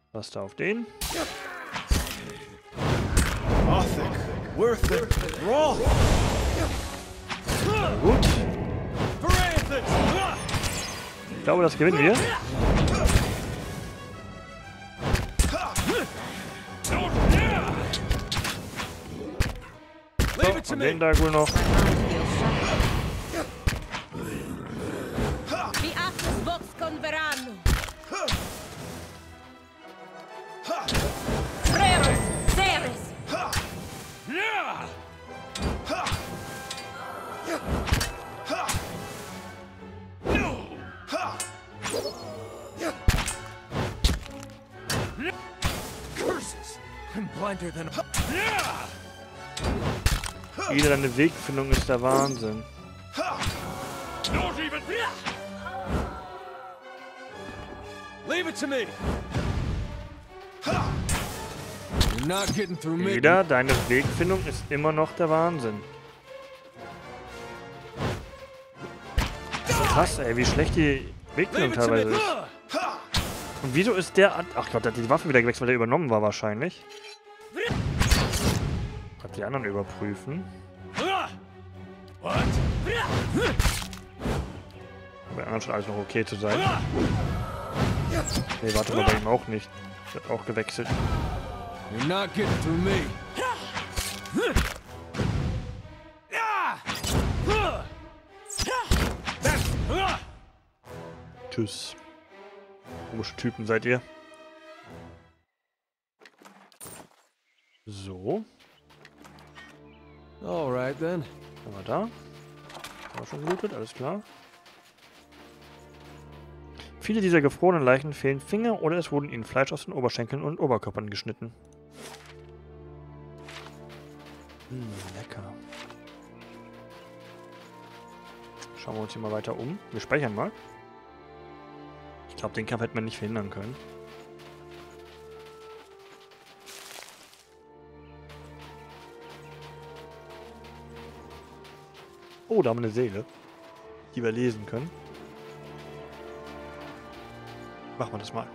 Was da auf den? Arthur, worth it. Roll. Gut. Ich glaube, das gewinnen wir. So, und den da wohl noch. Wieder deine Wegfindung ist der Wahnsinn. Wieder deine Wegfindung ist immer noch der Wahnsinn. Krass, ey, wie schlecht die Wegfindung teilweise ist. Und wieso ist der... Ach Gott, der hat die Waffe wieder gewechselt, weil der übernommen war wahrscheinlich. Hat die anderen überprüfen. Bei anderen scheint alles noch okay zu sein. Nee, warte mal, bei ihm auch nicht. Der hat auch gewechselt. You're not getting through me. Tschüss. Komische Typen seid ihr. So. Alright then. Haben wir da. Haben wir schon gelootet, alles klar. Viele dieser gefrorenen Leichen fehlen Finger oder es wurden ihnen Fleisch aus den Oberschenkeln und Oberkörpern geschnitten. Lecker. Schauen wir uns hier mal weiter um. Wir speichern mal. Ich glaube, den Kampf hätte man nicht verhindern können. Oh, da haben wir eine Seele, die wir lesen können. Machen wir das mal.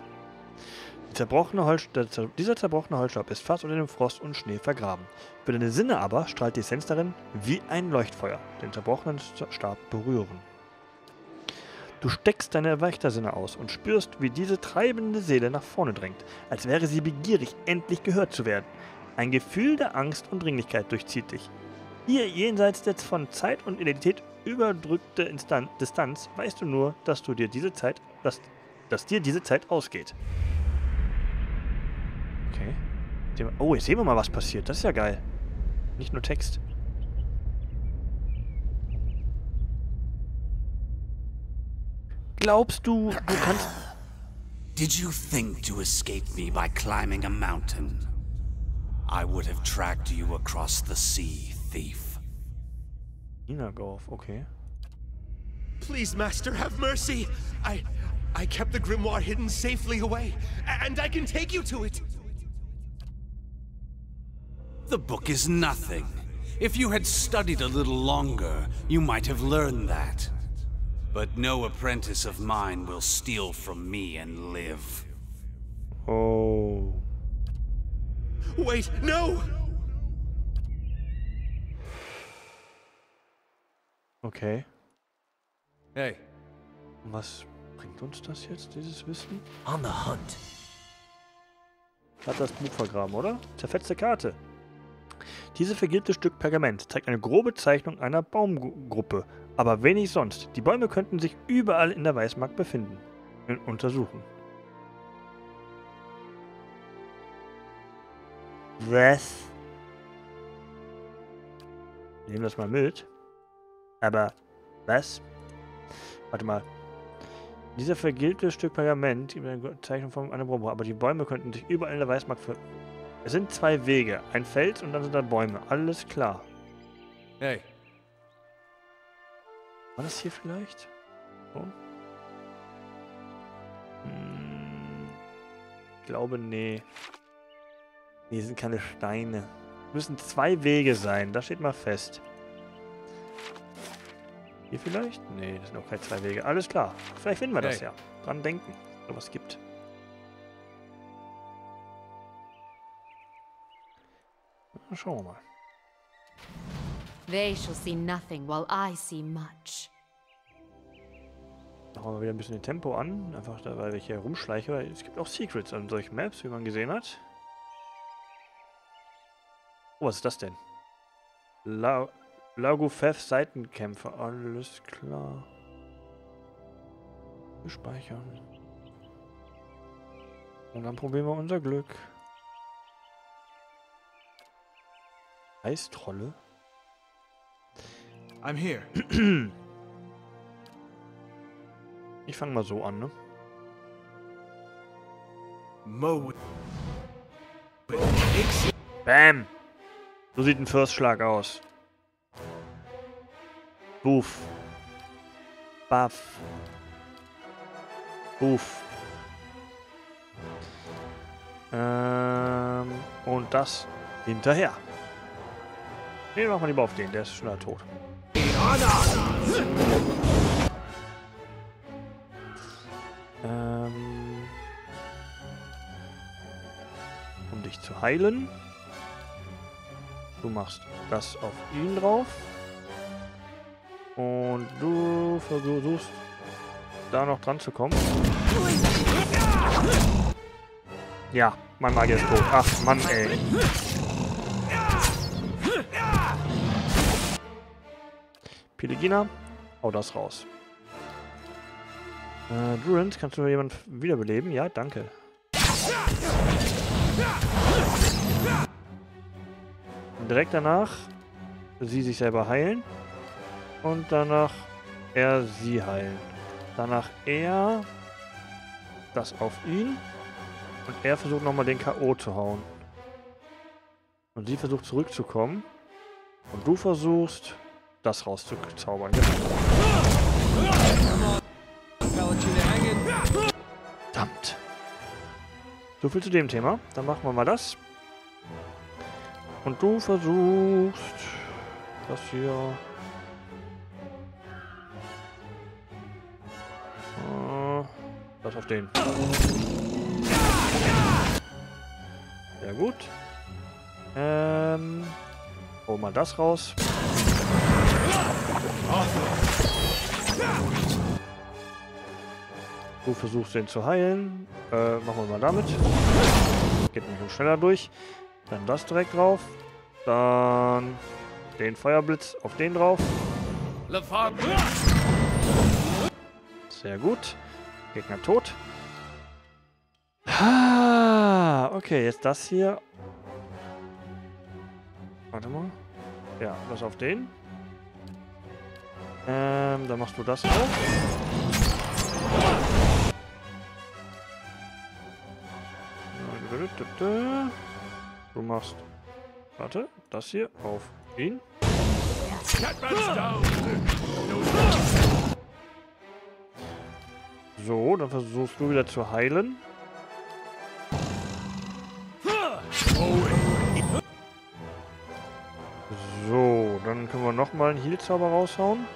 Dieser zerbrochene Holzstab ist fast unter dem Frost und Schnee vergraben. Für deine Sinne aber strahlt die Essenz darin wie ein Leuchtfeuer, den zerbrochenen Stab berühren. Du steckst deine Wächtersinne aus und spürst, wie diese treibende Seele nach vorne drängt, als wäre sie begierig, endlich gehört zu werden. Ein Gefühl der Angst und Dringlichkeit durchzieht dich. Hier, jenseits der von Zeit und Identität überdrückte Distanz, weißt du nur, dass dir diese Zeit ausgeht. Okay. Oh, jetzt sehen wir mal, was passiert. Das ist ja geil. Nicht nur Text. Glaubst du, du kannst... Did you think to escape me by climbing a mountain? I would have tracked you across the sea, thief. Inagorf, okay. Please, Master, have mercy. I kept the grimoire hidden safely away, and I can take you to it. The book is nothing. If you had studied a little longer, you might have learned that. But no apprentice of mine will steal from me and live. Oh. Wait, no! Okay. Hey. Was bringt uns das jetzt, dieses Wissen? On the hunt. Hat das Buch vergraben, oder? Zerfetzte Karte. Dieses vergilbte Stück Pergament zeigt eine grobe Zeichnung einer Baumgruppe, aber wenig sonst. Die Bäume könnten sich überall in der Weißmark befinden. Untersuchen. Was? Nehmen das mal mit. Aber was? Warte mal. Dieser vergilbte Stück Pergament gibt eine Zeichnung von einer Baumgruppe, aber die Bäume könnten sich überall in der Weißmark Es sind zwei Wege. Ein Fels und dann sind da Bäume. Alles klar. Hey. War das hier vielleicht? So? Ich glaube, nee. Nee, sind keine Steine. Müssen zwei Wege sein. Das steht mal fest. Hier vielleicht? Nee, das sind auch keine zwei Wege. Alles klar. Vielleicht finden wir das ja. Dran denken, ob es was gibt. Dann schauen wir mal. They shall see nothing while I see much. Machen wir wieder ein bisschen den Tempo an. Einfach, da, weil ich hier rumschleiche. Weil es gibt auch Secrets an solchen Maps, wie man gesehen hat. Oh, was ist das denn? Lagufeth Seitenkämpfer. Alles klar. Speichern. Und dann probieren wir unser Glück. Eistrolle? I'm here. Ich fange mal so an, ne? Mo. Bam! So sieht ein First-Schlag aus. Buff. Buff. Buff. Und das hinterher. Den machen wir lieber auf den, der ist schneller tot. Um dich zu heilen. Du machst das auf ihn drauf. Und du versuchst da noch dran zu kommen. Ja, mein Magier ist tot. Ach, Mann, ey. Pelegina, hau das raus. Durant, kannst du jemanden wiederbeleben? Ja, danke. Und direkt danach sie sich selber heilen. Und danach er sie heilen. Danach er das auf ihn. Und er versucht nochmal den K.O. zu hauen. Und sie versucht zurückzukommen. Und du versuchst das rauszuzaubern. Verdammt. So viel zu dem Thema. Dann machen wir mal das. Und du versuchst das hier. Das auf den. Sehr gut. Hol mal das raus. Du versuchst den zu heilen. Machen wir mal damit. Geht nicht so schneller durch. Dann das direkt drauf. Dann den Feuerblitz auf den drauf. Sehr gut. Gegner tot. Ah, okay, jetzt das hier. Warte mal. Ja, das auf den. Dann machst du das auch. Du machst, warte, das hier auf ihn. So, dann versuchst du wieder zu heilen. So, dann können wir nochmal einen Heal-Zauber raushauen.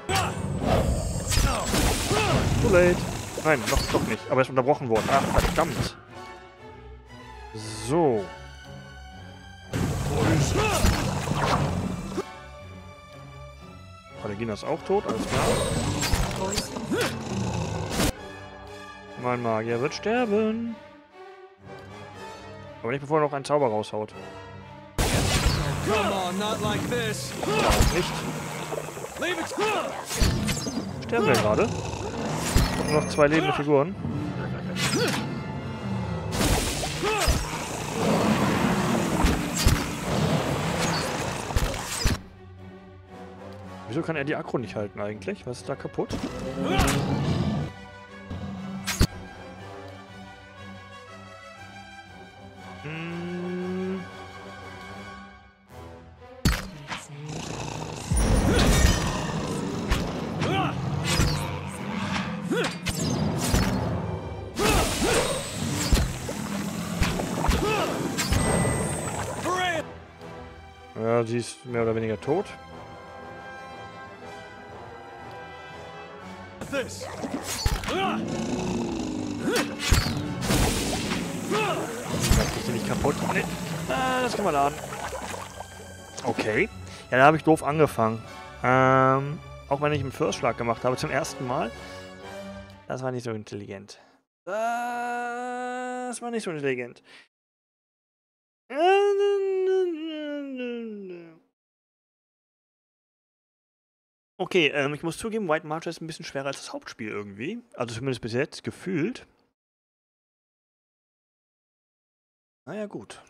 Too late. Nein, doch nicht. Aber er ist unterbrochen worden. Ach, verdammt. So. Palegina ist auch tot, alles klar. Mein Magier wird sterben. Aber nicht bevor er noch einen Zauber raushaut. Auch nicht. Sterben wir gerade? Nur noch 2 lebende Figuren. Wieso kann er die Aggro nicht halten eigentlich? Was ist da kaputt? Ja, sie ist mehr oder weniger tot. Das ist nicht kaputt. Nee. Das kann man laden. Okay. Ja, da habe ich doof angefangen. Auch wenn ich einen First-Schlag gemacht habe zum ersten Mal. Das war nicht so intelligent. Das war nicht so intelligent. Okay, ich muss zugeben, White Marcher ist ein bisschen schwerer als das Hauptspiel irgendwie. Also zumindest bis jetzt, gefühlt. Naja, gut.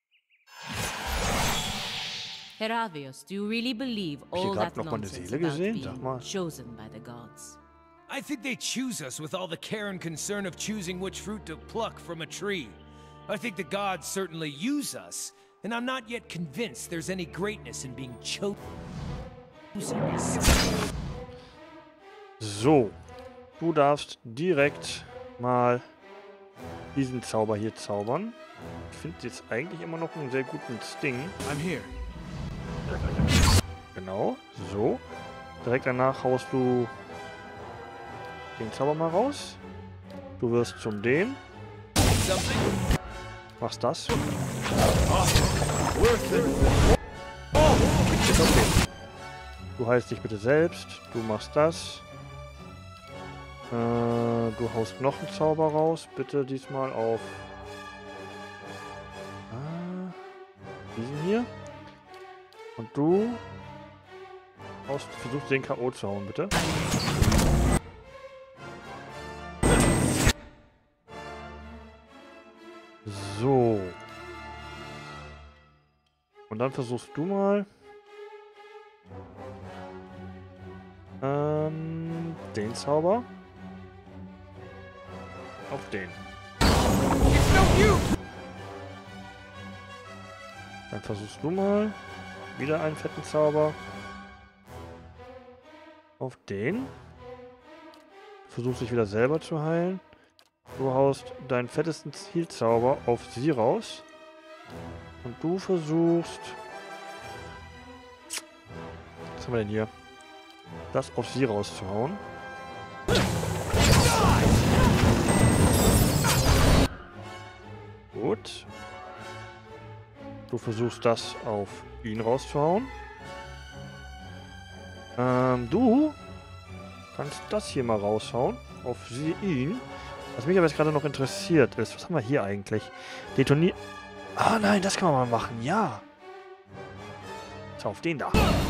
Heravius, do you really believe all that noch mal eine nonsense Seele about gesehen? Sag being mal. chosen by the gods? I think they choose us with all the care and concern of choosing which fruit to pluck from a tree. I think the gods certainly use us, and I'm not yet convinced there's any greatness in being chosen. So, du darfst direkt mal diesen Zauber hier zaubern. Ich finde jetzt eigentlich immer noch einen sehr guten Sting. I'm here. Genau, so. Direkt danach haust du den Zauber mal raus. Du wirst zum den. Machst das. Ist okay. Du heilst dich bitte selbst. Du machst das. Du haust noch einen Zauber raus. Bitte diesmal auf diesen hier. Und du versuchst den K.O. zu hauen, bitte. So. Und dann versuchst du mal den Zauber auf den. Dann versuchst du mal wieder einen fetten Zauber auf den. Versuchst dich wieder selber zu heilen. Du haust deinen fettesten Zielzauber auf sie raus. Und du versuchst... Was haben wir denn hier? Das auf sie rauszuhauen. Gut. Du versuchst das auf ihn rauszuhauen. Du kannst das hier mal raushauen. Auf ihn. Was mich aber jetzt gerade noch interessiert ist, was haben wir hier eigentlich? Detonier... Ah nein, das kann man mal machen, ja. So, auf den da.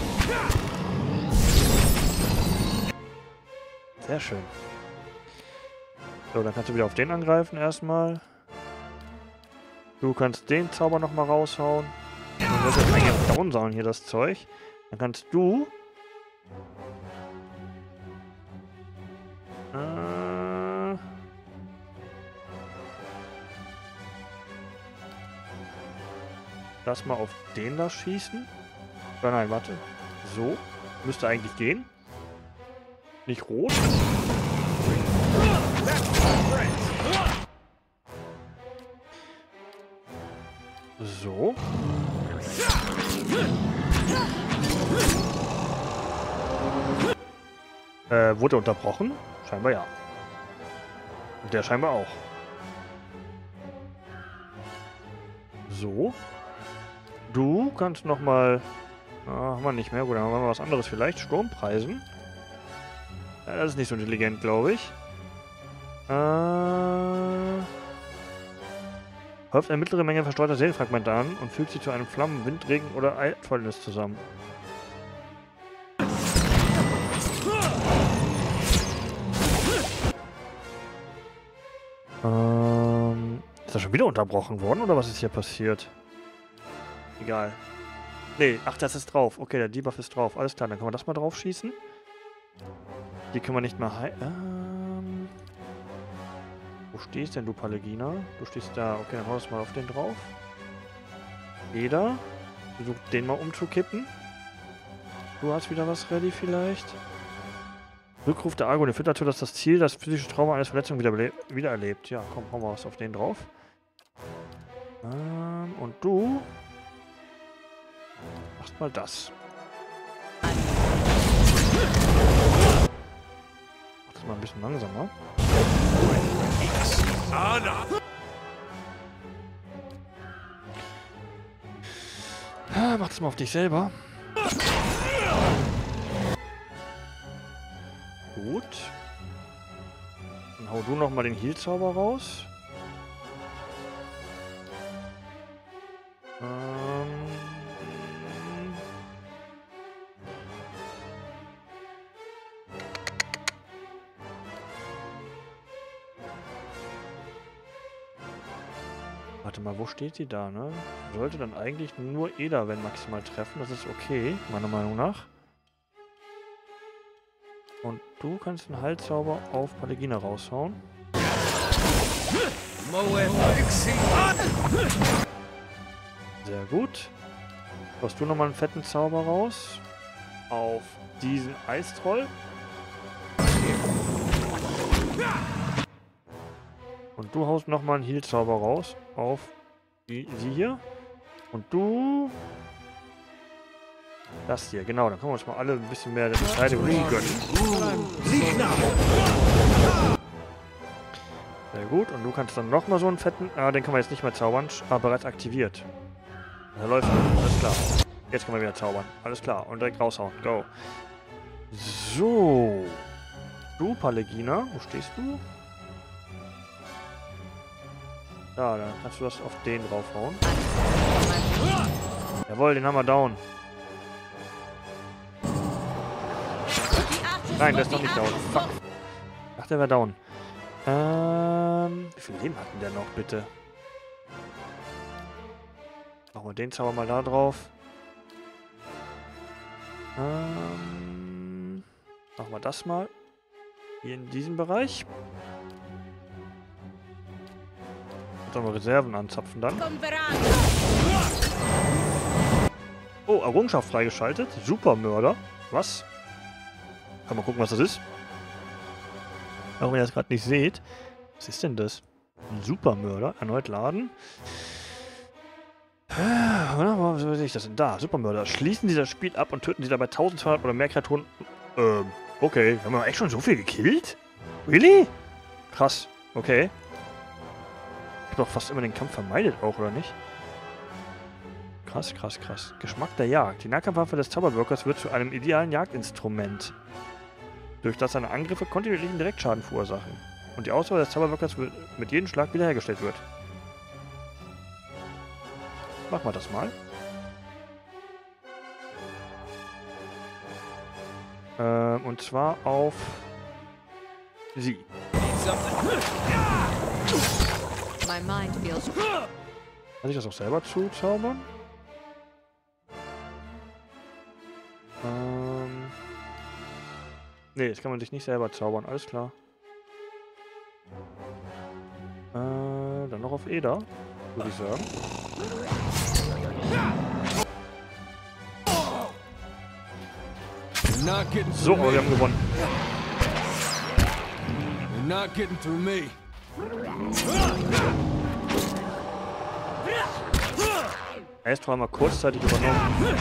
Sehr schön. So, dann kannst du wieder auf den angreifen erstmal. Du kannst den Zauber nochmal raushauen. Dann wird das eigentlich down sein hier, das Zeug. Dann kannst du... das mal auf den da schießen. Oder nein, warte. So. Müsste eigentlich gehen. Nicht rot. So. Wurde unterbrochen? Scheinbar ja. Und der scheinbar auch. So. Du kannst nochmal... haben wir nicht mehr. Gut, dann haben wir was anderes vielleicht. Sturmpreisen. Ja, das ist nicht so intelligent, glaube ich. Häuft eine mittlere Menge verstreuter Seelenfragmente an und fügt sie zu einem Flammen-, Windregen oder Eidfäulnis zusammen. Ist das schon wieder unterbrochen worden oder was ist hier passiert? Egal. Nee, ach, das ist drauf. Okay, der Debuff ist drauf. Alles klar, dann können wir das mal drauf schießen. Die können wir nicht mehr heilen. Wo stehst denn du, Palegina? Du stehst da. Okay, dann hau das mal auf den drauf. Jeder. Versucht den mal umzukippen. Du hast wieder was ready vielleicht. Rückruf der Argon führt dazu, dass das Ziel das physische Trauma eines Verletzungen wieder erlebt. Ja, komm, hauen wir was auf den drauf. Und du machst mal das. Mach das mal ein bisschen langsamer. Mach das mal auf dich selber. Gut. Dann hau du nochmal den Heal-Zauber raus. Warte mal, wo steht die da, ne? Sollte dann eigentlich nur Eda, wenn maximal treffen. Das ist okay, meiner Meinung nach. Und du kannst einen Heilzauber auf Palegina raushauen. Sehr gut. Hast du nochmal einen fetten Zauber raus? Auf diesen Eistroll. Und du haust nochmal einen Heal-Zauber raus auf sie hier. Und du... Das hier, genau. Dann können wir uns mal alle ein bisschen mehr der Verteidigung gönnen. Sehr gut. Und du kannst dann nochmal so einen fetten... den können wir jetzt nicht mehr zaubern. Aber bereits aktiviert. Da läuft er. Alles klar. Jetzt können wir wieder zaubern. Alles klar. Und direkt raushauen. Go. So. Du, Palegina. Wo stehst du? Ja, dann kannst du das auf den draufhauen. Jawohl, den haben wir down. Nein, der ist noch nicht down. Fuck. Ach, der war down. Wie viel Leben hatten der noch, bitte? Machen wir den Zauber mal da drauf. Machen wir das mal. Hier in diesem Bereich. Sollen wir Reserven anzapfen dann. Oh, Errungenschaft freigeschaltet. Supermörder. Was? Kann man gucken, was das ist. Auch wenn ihr das gerade nicht seht. Was ist denn das? Ein Supermörder. Erneut laden. Wo sehe ich das denn? Da, Supermörder. Schließen Sie das Spiel ab und töten Sie dabei 1200 oder mehr Kreaturen. Okay. Haben wir echt schon so viel gekillt? Really? Krass. Okay. Doch fast immer den Kampf vermeidet auch, oder nicht? Krass, krass, krass. Geschmack der Jagd. Die Nahkampfwaffe des Zauberwirkers wird zu einem idealen Jagdinstrument, durch das seine Angriffe kontinuierlichen Direktschaden verursachen. Und die Ausdauer des Zauberwirkers mit jedem Schlag wiederhergestellt wird. Machen wir das mal. Und zwar auf sie. Kann ich das auch selber zuzaubern? Nee, das kann man sich nicht selber zaubern, alles klar. Dann noch auf Eda, würde ich sagen. So, aber wir haben gewonnen. Erst haben wir kurzzeitig übernommen.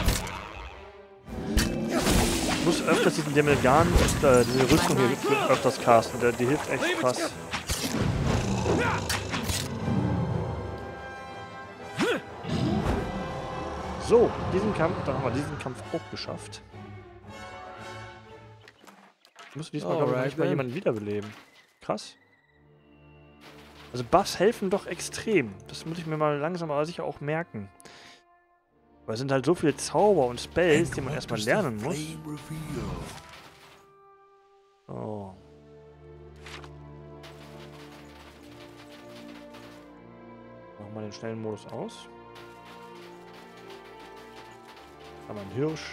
Ich muss öfters diesen Demilgan, diese Rüstung hier öfters casten, die hilft echt krass. So, dann haben wir diesen Kampf auch geschafft. Ich muss diesmal, glaube ich, nicht mal jemanden wiederbeleben. Krass. Also Buffs helfen doch extrem. Das muss ich mir mal langsam aber sicher auch merken. Weil es sind halt so viele Zauber und Spells, die man erstmal lernen muss. Oh. Machen wir den schnellen Modus aus. Da haben wir einen Hirsch.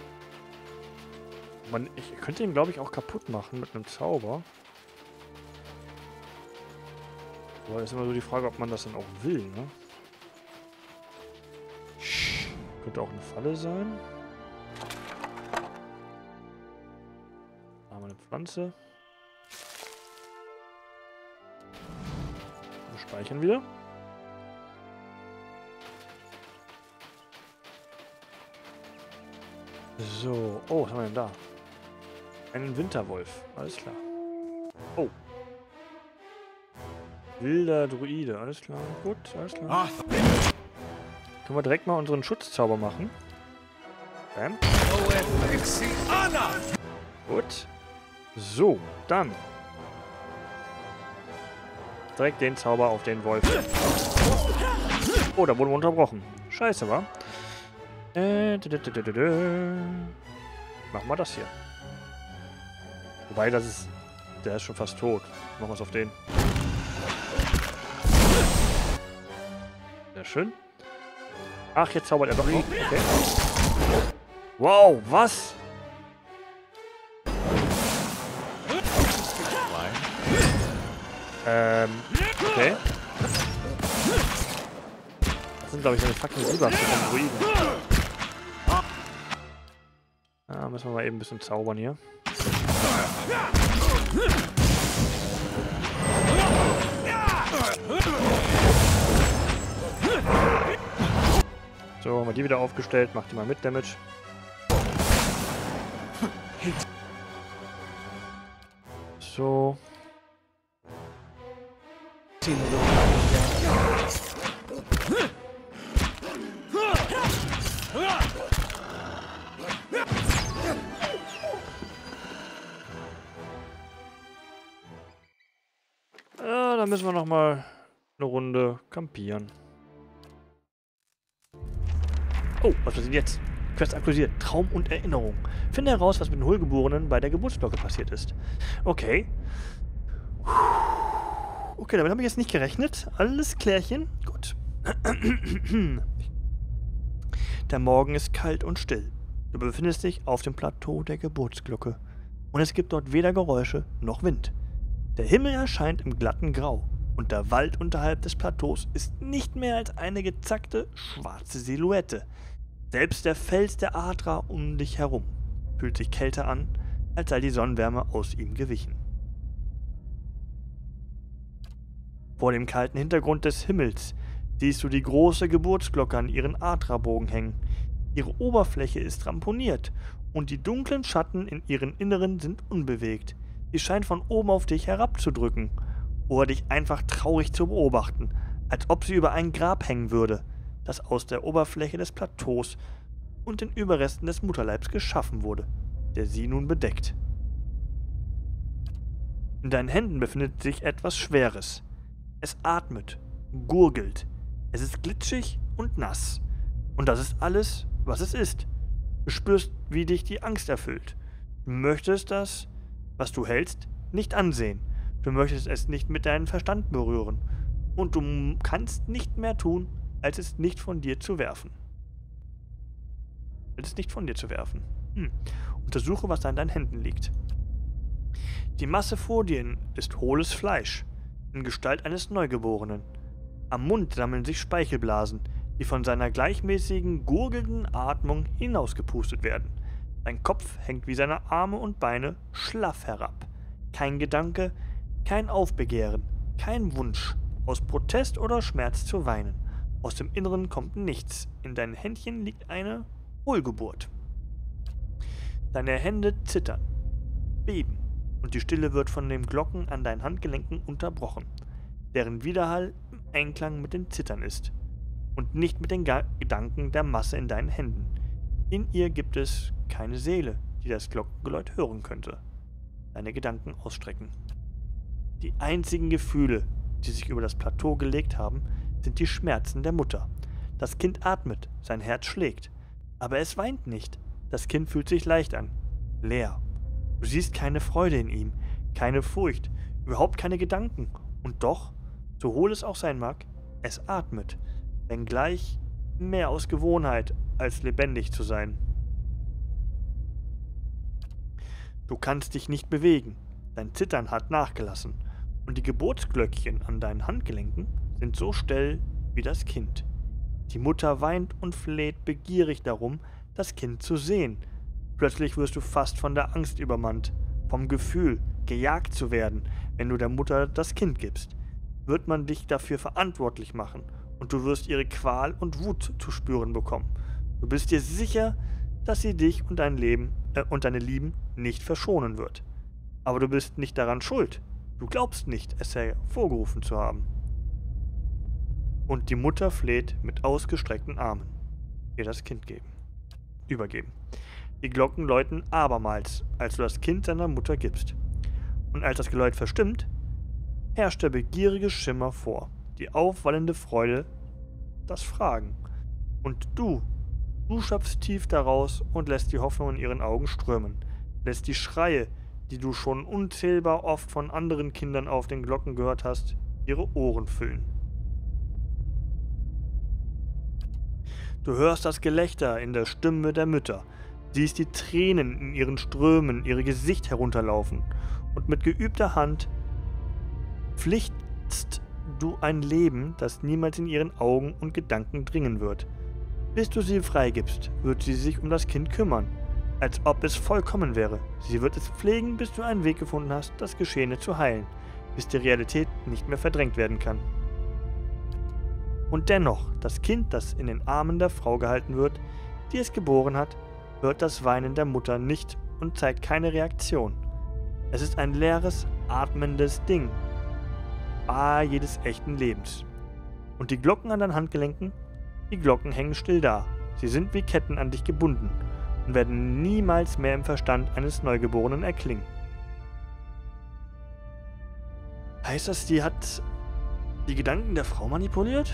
Ich könnte ihn, glaube ich, auch kaputt machen mit einem Zauber. Aber ist immer so die Frage, ob man das dann auch will, ne? Könnte auch eine Falle sein. Da haben wir eine Pflanze. Wir speichern wieder. So. Oh, was haben wir denn da? Einen Winterwolf. Alles klar. Oh. Wilder Druide. Alles klar. Gut, alles klar. Können wir direkt mal unseren Schutzzauber machen. Bam. Gut. So, dann. Direkt den Zauber auf den Wolf. Oh, da wurden wir unterbrochen. Scheiße, wa? Machen wir das hier. Wobei, das ist... Der ist schon fast tot. Machen wir es auf den. Sehr schön. Ach, jetzt zaubert er doch noch. Okay. Wow, was? Okay. Das sind, glaube ich, eine fucking Silberste von Druiden. Ah, müssen wir mal eben ein bisschen zaubern hier. So, haben wir die wieder aufgestellt. Macht die mal mit Damage. So. Ja, dann müssen wir noch mal eine Runde campieren. Oh, was passiert jetzt? Quest aktualisiert. Traum und Erinnerung. Finde heraus, was mit den Hohlgeborenen bei der Geburtsglocke passiert ist. Okay. Okay, damit habe ich jetzt nicht gerechnet. Alles klärchen. Gut. Der Morgen ist kalt und still. Du befindest dich auf dem Plateau der Geburtsglocke. Und es gibt dort weder Geräusche noch Wind. Der Himmel erscheint im glatten Grau. Und der Wald unterhalb des Plateaus ist nicht mehr als eine gezackte, schwarze Silhouette. Selbst der Fels der Adra um dich herum fühlt sich kälter an, als sei die Sonnenwärme aus ihm gewichen. Vor dem kalten Hintergrund des Himmels siehst du die große Geburtsglocke an ihren Adra-Bogen hängen. Ihre Oberfläche ist ramponiert und die dunklen Schatten in ihren Inneren sind unbewegt. Sie scheint von oben auf dich herabzudrücken oder dich einfach traurig zu beobachten, als ob sie über ein Grab hängen würde, das aus der Oberfläche des Plateaus und den Überresten des Mutterleibs geschaffen wurde, der sie nun bedeckt. In deinen Händen befindet sich etwas Schweres. Es atmet, gurgelt, es ist glitschig und nass. Und das ist alles, was es ist. Du spürst, wie dich die Angst erfüllt. Du möchtest das, was du hältst, nicht ansehen. Du möchtest es nicht mit deinem Verstand berühren. Und du kannst nicht mehr tun, als es nicht von dir zu werfen. Untersuche, was an deinen Händen liegt. Die Masse vor dir ist hohles Fleisch, in Gestalt eines Neugeborenen. Am Mund sammeln sich Speichelblasen, die von seiner gleichmäßigen, gurgelnden Atmung hinausgepustet werden. Sein Kopf hängt wie seine Arme und Beine schlaff herab. Kein Gedanke, kein Aufbegehren, kein Wunsch, aus Protest oder Schmerz zu weinen. Aus dem Inneren kommt nichts. In deinen Händchen liegt eine Hohlgeburt. Deine Hände zittern, beben, und die Stille wird von den Glocken an deinen Handgelenken unterbrochen, deren Widerhall im Einklang mit dem Zittern ist und nicht mit den Gedanken der Masse in deinen Händen. In ihr gibt es keine Seele, die das Glockengeläut hören könnte. Deine Gedanken ausstrecken. Die einzigen Gefühle, die sich über das Plateau gelegt haben, sind die Schmerzen der Mutter. Das Kind atmet, sein Herz schlägt, aber es weint nicht. Das Kind fühlt sich leicht an, leer. Du siehst keine Freude in ihm, keine Furcht, überhaupt keine Gedanken. Und doch, so hohl es auch sein mag, es atmet, wenngleich mehr aus Gewohnheit, als lebendig zu sein. Du kannst dich nicht bewegen, dein Zittern hat nachgelassen, und die Geburtsglöckchen an deinen Handgelenken sind so still wie das Kind. Die Mutter weint und fleht begierig darum, das Kind zu sehen. Plötzlich wirst du fast von der Angst übermannt, vom Gefühl, gejagt zu werden, wenn du der Mutter das Kind gibst. Wird man dich dafür verantwortlich machen und du wirst ihre Qual und Wut zu spüren bekommen. Du bist dir sicher, dass sie dich und dein Leben und deine Lieben nicht verschonen wird. Aber du bist nicht daran schuld. Du glaubst nicht, es hervorgerufen zu haben. Und die Mutter fleht mit ausgestreckten Armen. Ihr das Kind übergeben. Die Glocken läuten abermals, als du das Kind deiner Mutter gibst. Und als das Geläut verstimmt, herrscht der begierige Schimmer vor, die aufwallende Freude, das Fragen. Und du schöpfst tief daraus und lässt die Hoffnung in ihren Augen strömen, lässt die Schreie, die du schon unzählbar oft von anderen Kindern auf den Glocken gehört hast, ihre Ohren füllen. Du hörst das Gelächter in der Stimme der Mütter, siehst die Tränen in ihren Strömen ihr Gesicht herunterlaufen und mit geübter Hand pflichtst du ein Leben, das niemals in ihren Augen und Gedanken dringen wird. Bis du sie freigibst, wird sie sich um das Kind kümmern, als ob es vollkommen wäre. Sie wird es pflegen, bis du einen Weg gefunden hast, das Geschehene zu heilen, bis die Realität nicht mehr verdrängt werden kann. Und dennoch, das Kind, das in den Armen der Frau gehalten wird, die es geboren hat, hört das Weinen der Mutter nicht und zeigt keine Reaktion. Es ist ein leeres, atmendes Ding, bar jedes echten Lebens. Und die Glocken an deinen Handgelenken? Die Glocken hängen still da. Sie sind wie Ketten an dich gebunden und werden niemals mehr im Verstand eines Neugeborenen erklingen. Heißt das, die hat die Gedanken der Frau manipuliert?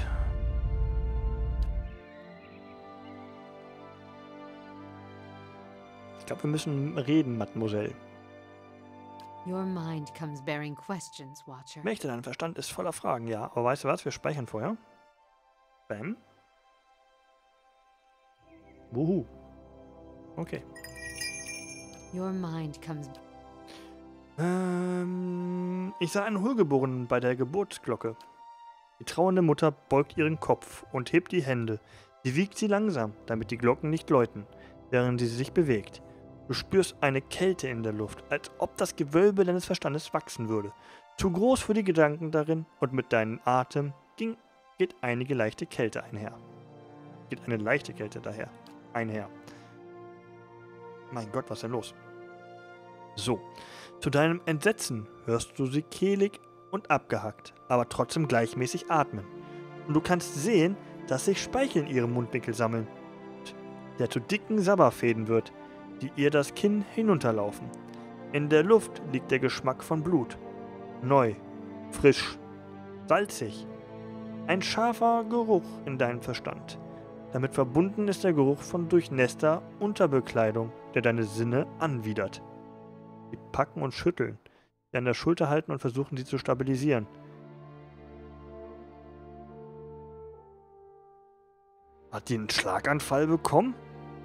Ich glaube, wir müssen reden, Mademoiselle. Your mind comes bearing questions, Watcher. Mächte, dein Verstand ist voller Fragen, ja. Aber weißt du was? Wir speichern vorher. Bam. Wuhu. Okay. Your mind comes... Ich sah einen Hohlgeborenen bei der Geburtsglocke. Die trauernde Mutter beugt ihren Kopf und hebt die Hände. Sie wiegt sie langsam, damit die Glocken nicht läuten, während sie sich bewegt. Du spürst eine Kälte in der Luft, als ob das Gewölbe deines Verstandes wachsen würde. Zu groß für die Gedanken darin, und mit deinem Atem geht eine leichte Kälte einher. Mein Gott, was ist denn los? So, zu deinem Entsetzen hörst du sie kehlig und abgehackt, aber trotzdem gleichmäßig atmen. Und du kannst sehen, dass sich Speichel in ihrem Mundwinkel sammeln, der zu dicken Sabberfäden wird, die ihr das Kinn hinunterlaufen. In der Luft liegt der Geschmack von Blut. Neu, frisch, salzig. Ein scharfer Geruch in deinem Verstand. Damit verbunden ist der Geruch von durchnässter Unterbekleidung, der deine Sinne anwidert. Sie packen und schütteln, sie an der Schulter halten und versuchen, sie zu stabilisieren. Hat die einen Schlaganfall bekommen?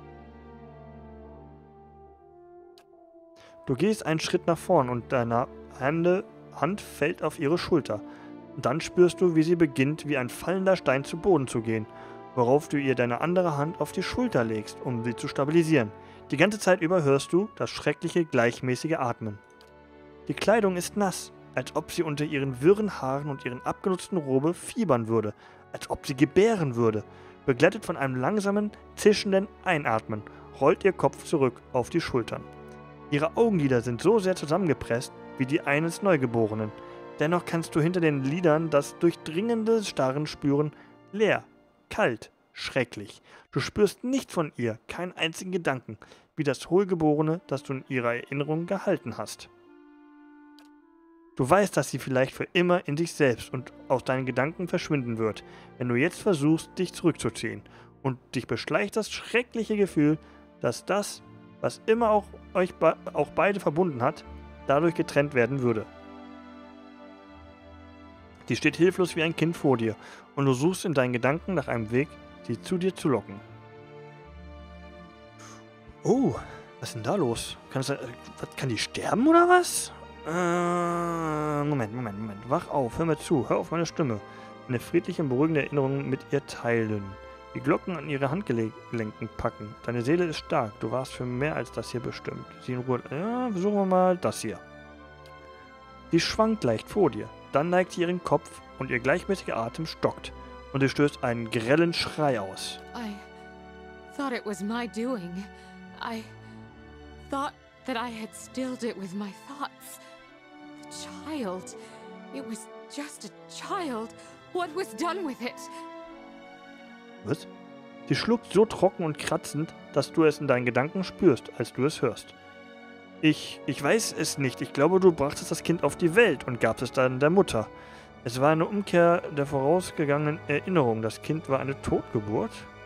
Du gehst einen Schritt nach vorn und deine Hand fällt auf ihre Schulter. Und dann spürst du, wie sie beginnt, wie ein fallender Stein zu Boden zu gehen, worauf du ihr deine andere Hand auf die Schulter legst, um sie zu stabilisieren. Die ganze Zeit über hörst du das schreckliche, gleichmäßige Atmen. Die Kleidung ist nass, als ob sie unter ihren wirren Haaren und ihren abgenutzten Robe fiebern würde, als ob sie gebären würde. Begleitet von einem langsamen, zischenden Einatmen rollt ihr Kopf zurück auf die Schultern. Ihre Augenlider sind so sehr zusammengepresst wie die eines Neugeborenen. Dennoch kannst du hinter den Lidern das durchdringende Starren spüren, leer, kalt, schrecklich. Du spürst nichts von ihr, keinen einzigen Gedanken, wie das Hohlgeborene, das du in ihrer Erinnerung gehalten hast. Du weißt, dass sie vielleicht für immer in dich selbst und aus deinen Gedanken verschwinden wird, wenn du jetzt versuchst, dich zurückzuziehen. Und dich beschleicht das schreckliche Gefühl, dass das, was immer auch euch auch beide verbunden hat, dadurch getrennt werden würde. Sie steht hilflos wie ein Kind vor dir und du suchst in deinen Gedanken nach einem Weg, sie zu dir zu locken. Oh, was ist denn da los? Kann die sterben oder was? Moment. Wach auf, hör mir zu, hör auf meine Stimme. Eine friedliche und beruhigende Erinnerung mit ihr teilen. Die Glocken an ihre Handgelenken packen. Deine Seele ist stark, du warst für mehr als das hier bestimmt. Sie in Ruhe. Ja, versuchen wir mal das hier. Sie schwankt leicht vor dir. Dann neigt sie ihren Kopf und ihr gleichmäßiger Atem stockt. Und sie stößt einen grellen Schrei aus. I thought it was my doing. I thought that I had stilled it with my thoughts. The child. It was just a child. What was done with it? Was? Sie schluckt so trocken und kratzend, dass du es in deinen Gedanken spürst, als du es hörst. Ich weiß es nicht. Ich glaube, du brachtest das Kind auf die Welt und gabst es dann der Mutter. Es war eine Umkehr der vorausgegangenen Erinnerung. Das Kind war eine Totgeburt.